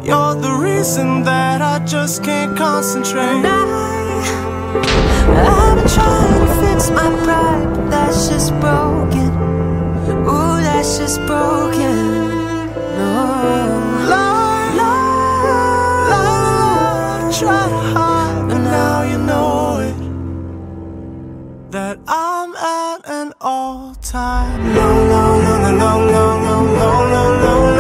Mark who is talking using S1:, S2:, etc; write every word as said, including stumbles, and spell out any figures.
S1: You're the reason that I just can't concentrate.
S2: And I, I've been trying to fix my pride, but that's just broken. Ooh, that's just broken. No.
S1: Love, love, love, try to hide, but now you know it, that I'm at an all-time low, low, low, low, low, low, low, low, low.